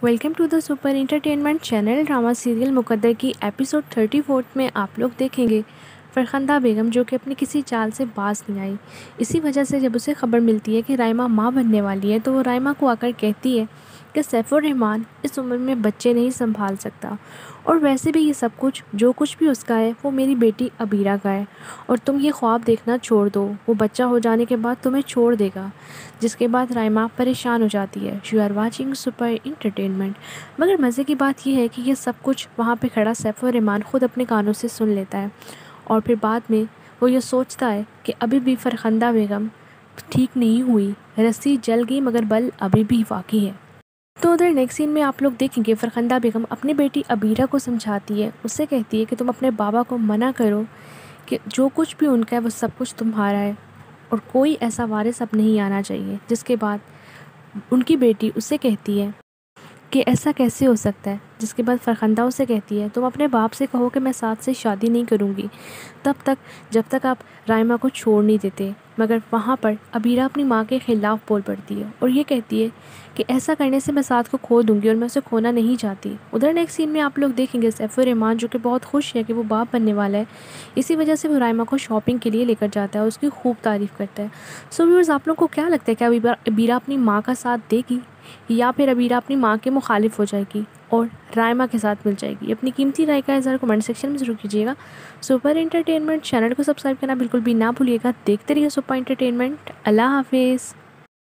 Welcome to the super entertainment channel. Drama serial Muqaddar की episode 34 में आप लोग देखेंगे फरखंदा बेगम जो कि अपनी किसी चाल से बाज नहीं आई। इसी वजह से जब उसे खबर मिलती है कि राइमा माँ बनने वाली है तो वो राइमा को आकर कहती है कि सैफुर रहमान इस उम्र में बच्चे नहीं संभाल सकता, और वैसे भी ये सब कुछ जो कुछ भी उसका है वो मेरी बेटी अबीरा का है, और तुम ये ख्वाब देखना छोड़ दो, वो बच्चा हो जाने के बाद तुम्हें छोड़ देगा। जिसके बाद राइमा परेशान हो जाती है। You are watching super entertainment. मगर मज़े की बात यह है कि ये सब कुछ वहाँ पे खड़ा सैफुर रहमान ख़ुद अपने कानों से सुन लेता है, और फिर बाद में वो ये सोचता है कि अभी भी फरखंदा बेगम ठीक नहीं हुई, रस्सी जल गई मगर बल अभी भी बाकी है। तो उधर नेक्स्ट सीन में आप लोग देखेंगे फरखंदा बेगम अपनी बेटी अबीरा को समझाती है। उससे कहती है कि तुम अपने बाबा को मना करो कि जो कुछ भी उनका है वो सब कुछ तुम्हारा है और कोई ऐसा वारिस अब नहीं आना चाहिए। जिसके बाद उनकी बेटी उससे कहती है कि ऐसा कैसे हो सकता है। जिसके बाद फरखंदा उससे कहती है तुम अपने बाप से कहो कि मैं साथ से शादी नहीं करूँगी तब तक जब तक आप राइमा को छोड़ नहीं देते। मगर वहाँ पर अबीरा अपनी माँ के ख़िलाफ़ बोल पड़ती है और ये कहती है कि ऐसा करने से मैं साथ को खो दूँगी और मैं उसे खोना नहीं चाहती। उधर नेक्स्ट सीन में आप लोग देखेंगे सैफुर रहमान जो कि बहुत खुश है कि वो बाप बनने वाला है। इसी वजह से वो राइमा को शॉपिंग के लिए लेकर जाता है और उसकी खूब तारीफ़ करता है। सो व्यूअर्स, आप लोग को क्या लगता है कि अबीरा अपनी माँ का साथ देगी या फिर अबीरा अपनी माँ के मुखालिफ हो जाएगी और राइमा के साथ मिल जाएगी? अपनी कीमती राय का इज़हार कमेंट सेक्शन में ज़रूर कीजिएगा। सुपर एंटरटेनमेंट चैनल को सब्सक्राइब करना बिल्कुल भी ना भूलिएगा। देखते रहिए सुपर एंटरटेनमेंट। अल्लाह हाफिज़।